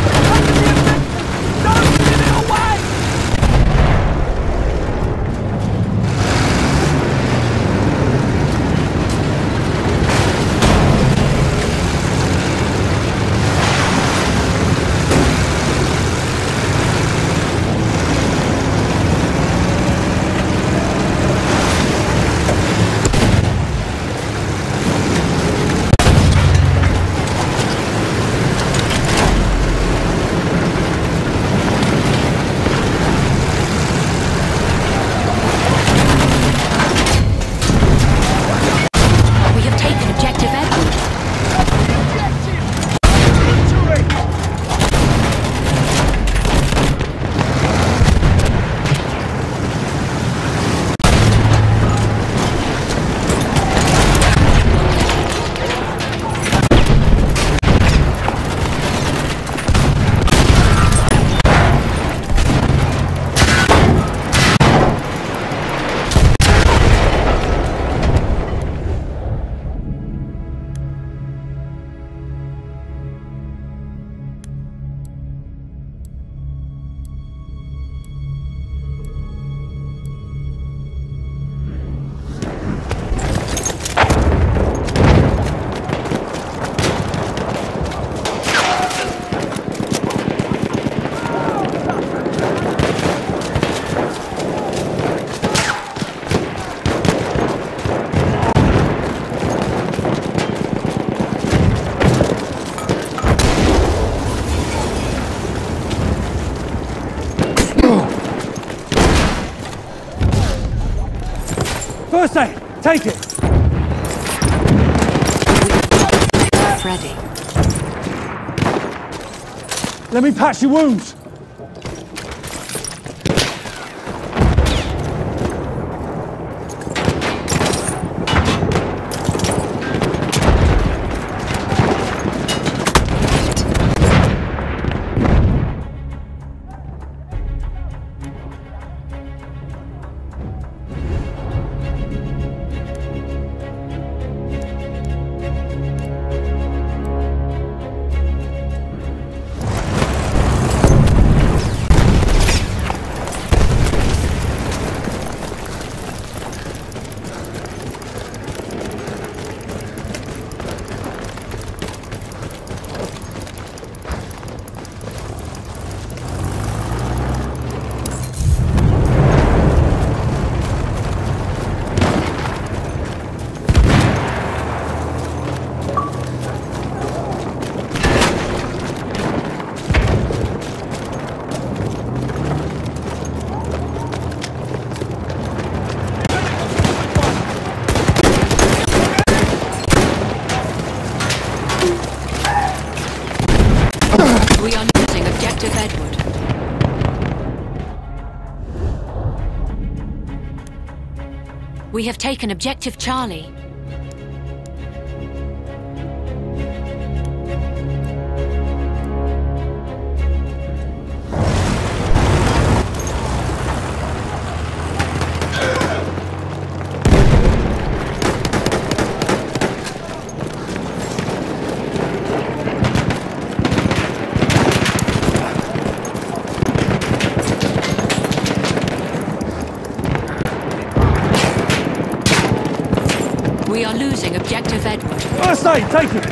Don't give it away! First aid! Take it! Freddy. Let me patch your wounds! We are losing Objective Edward. We have taken Objective Charlie. We are losing Objective Edward. First aid! Take it!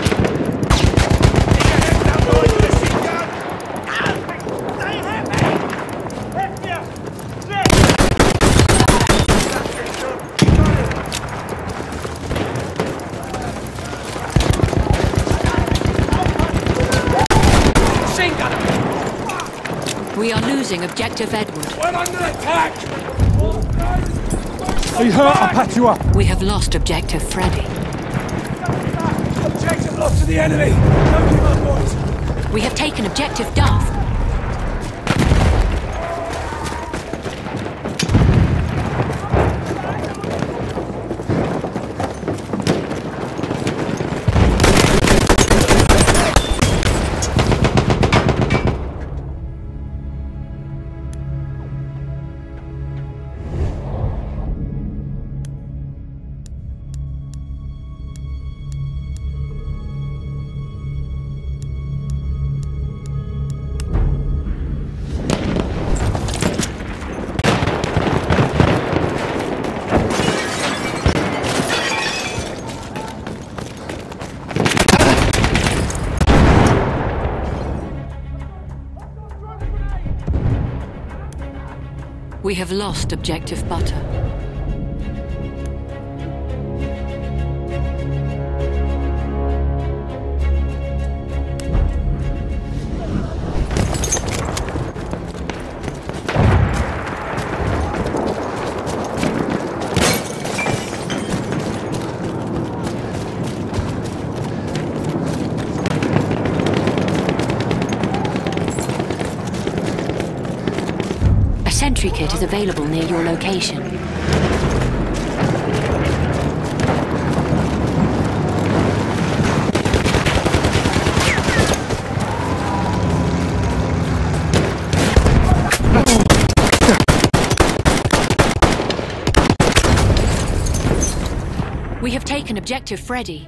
We are losing Objective Edward. We're under attack! Are you hurt? I'll patch you up. We have lost Objective Freddy. Objective lost to the enemy! Don't give up, boys! We have taken Objective Duff. We have lost objective butter. Sentry kit is available near your location. We have taken objective Freddy.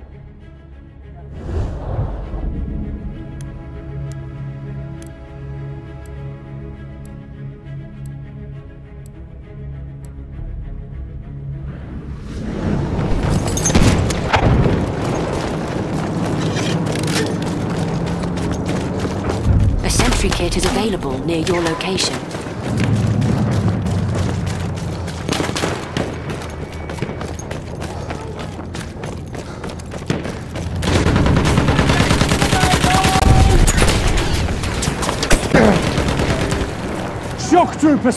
Kit is available near your location. Shock troopers!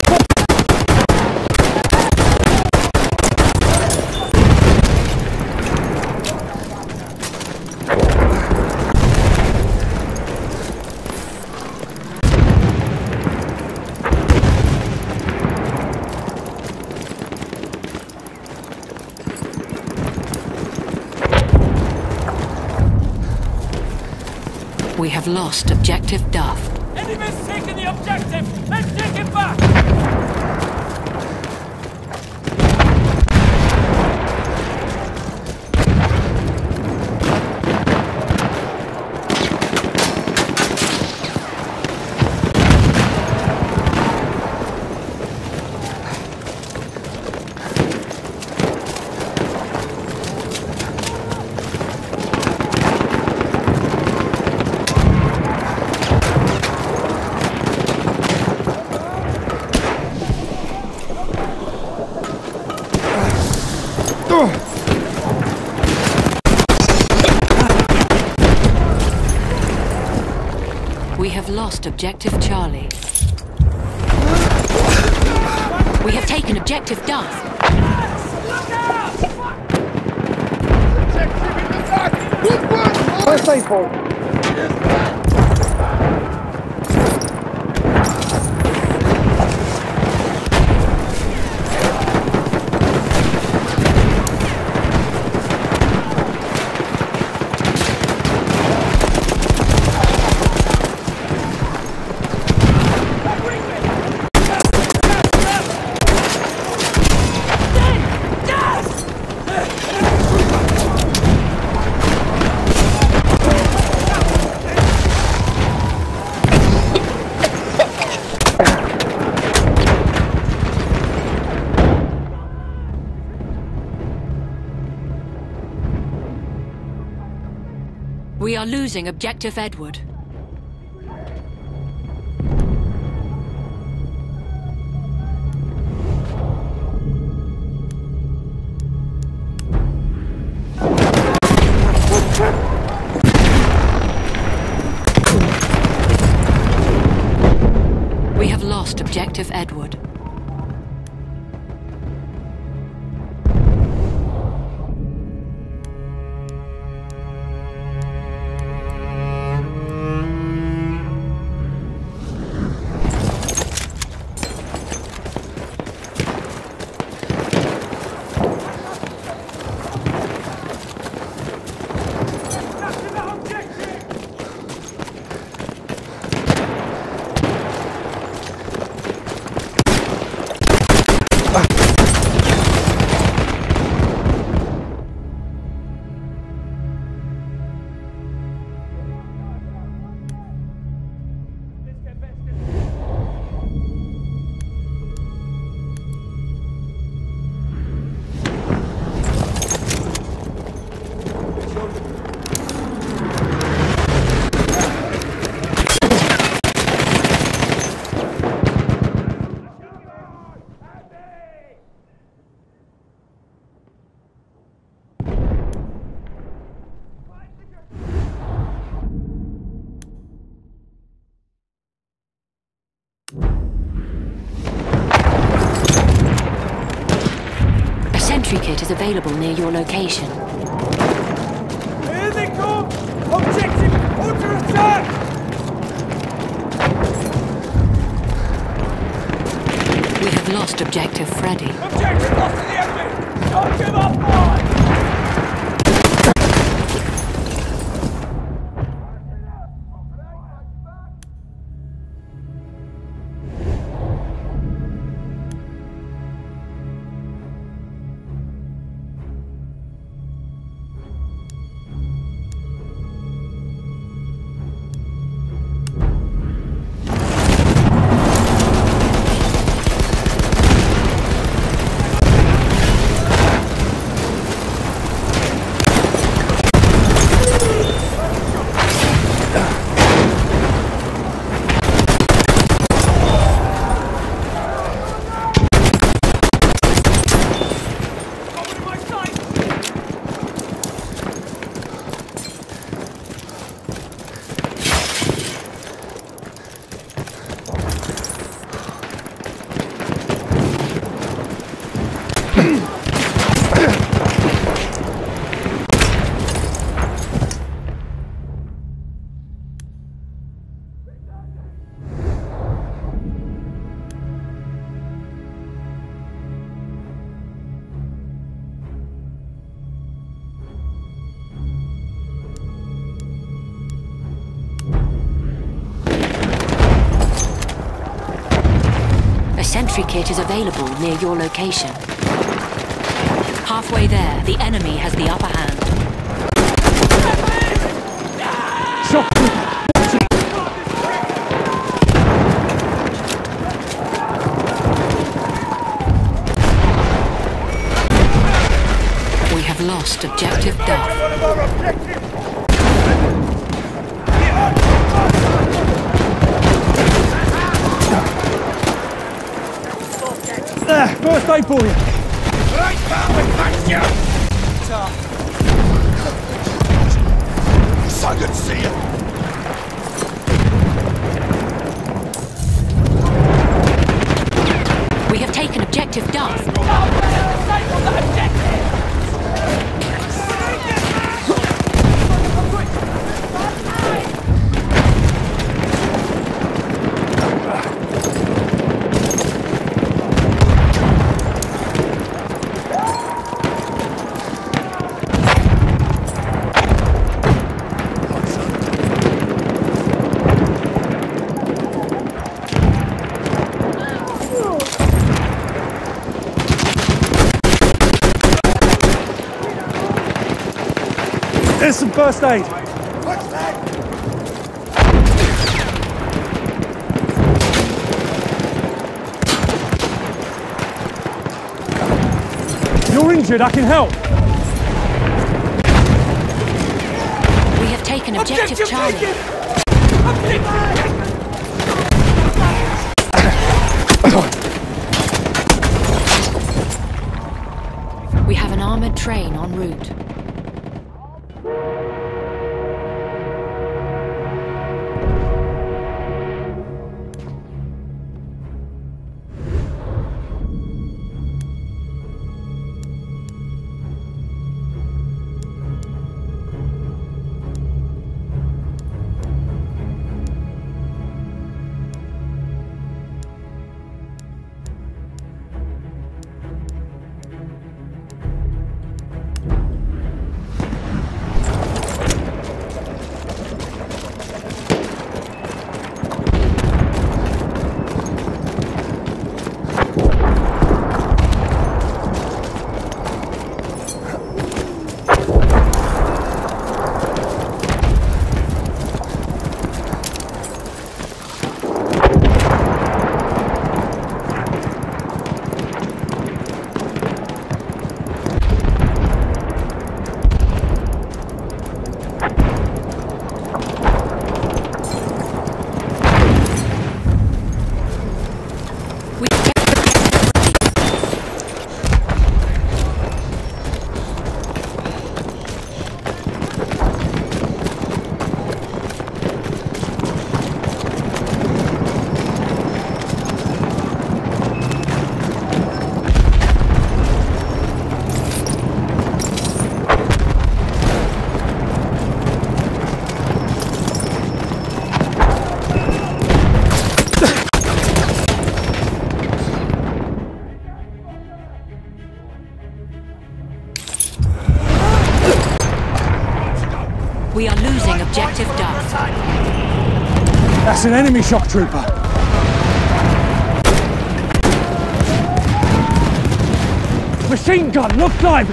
We have lost objective Duff. Enemy's taking the objective! Let's take it back! We have lost objective Charlie. We have taken objective Duff. First aid point. We are losing objective Edward. We have lost objective Edward. sentry kit is available near your location. Here they come! Objective under attack! We have lost Objective Freddy. Objective lost to the enemy! Don't give up, boy! A sentry kit is available near your location. Halfway there, the enemy has the upper hand. Shock trooper! We have lost Objective Duff. One of our objectives! There, first aid for you. Right, pal, we thank you! I can see it. We have taken Objective Duff. Disable that objective! There's some first aid. You're injured, I can help. We have taken Objective Charlie. We have an armored train en route. That's an enemy shock trooper. Machine gun, look diving.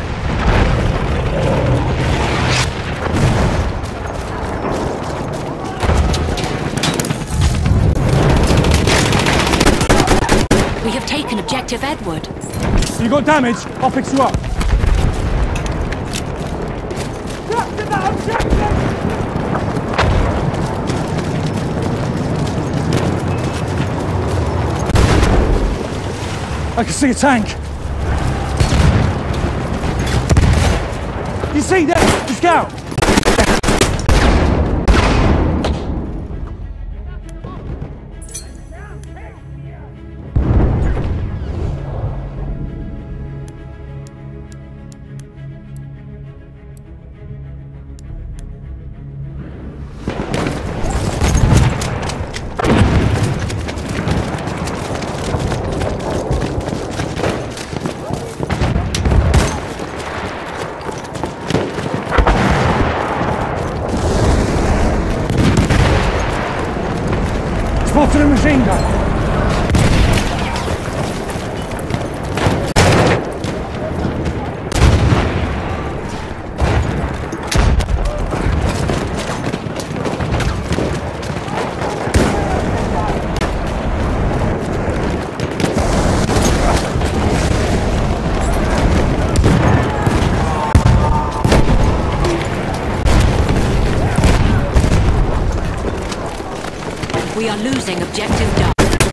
We have taken objective Edward. You got damage? I'll fix you up. Capture that objective! I can see a tank. You see there? The scout. Spotted a machine gun. We are losing objective Duff.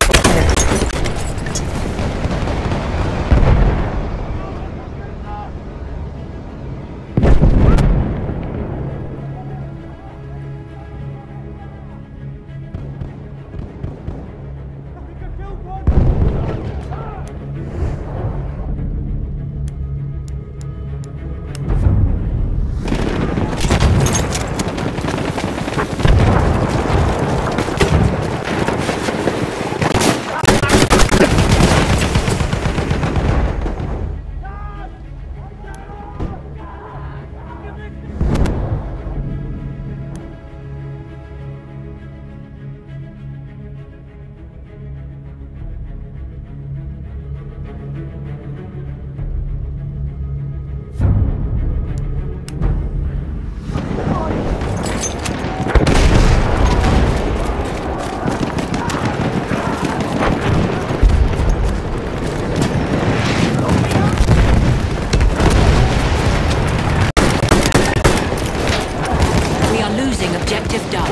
Objective Duff.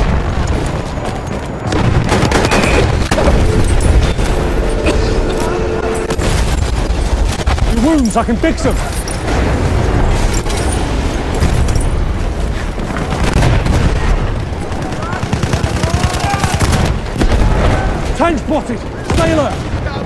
Your wounds, I can fix them. Tank spotted. Stay alert.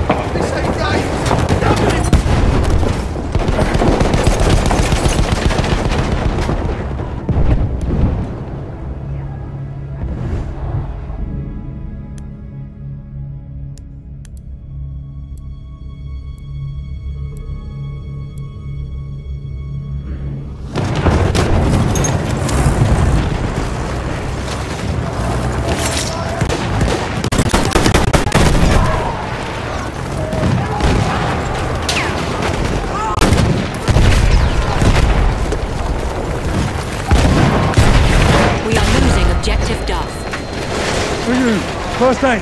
First aid.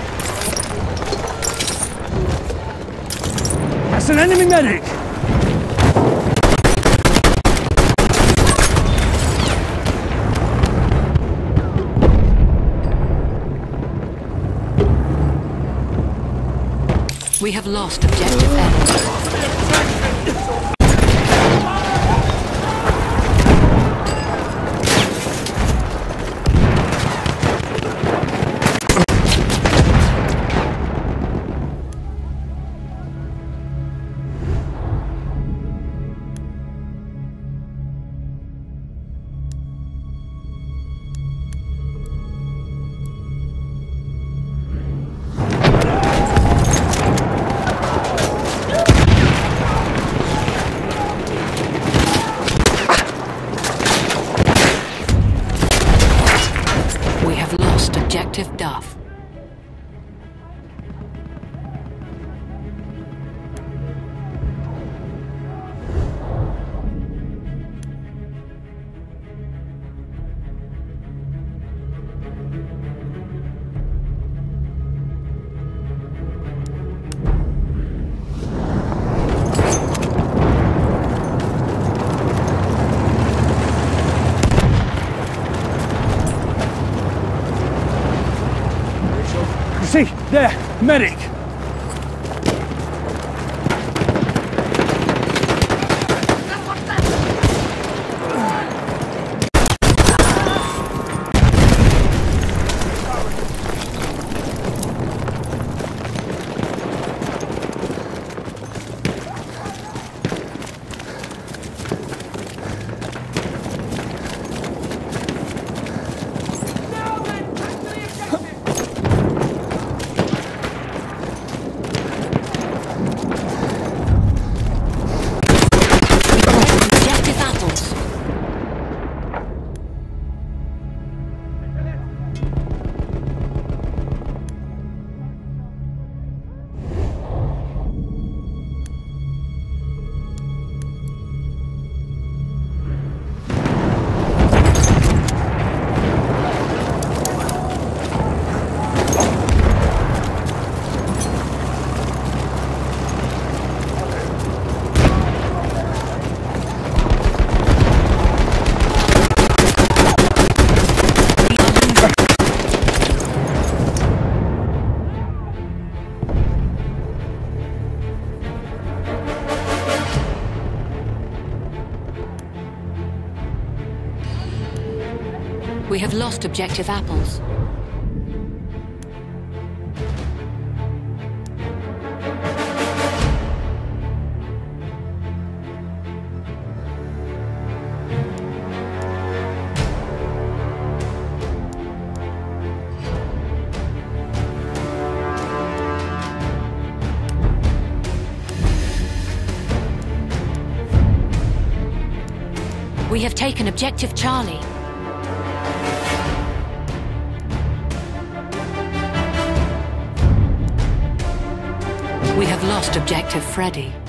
That's an enemy medic. We have lost objective Edward. see, there, medic. Objective apples. We have lost objective apples. We have taken objective Charlie. We have lost objective Freddy.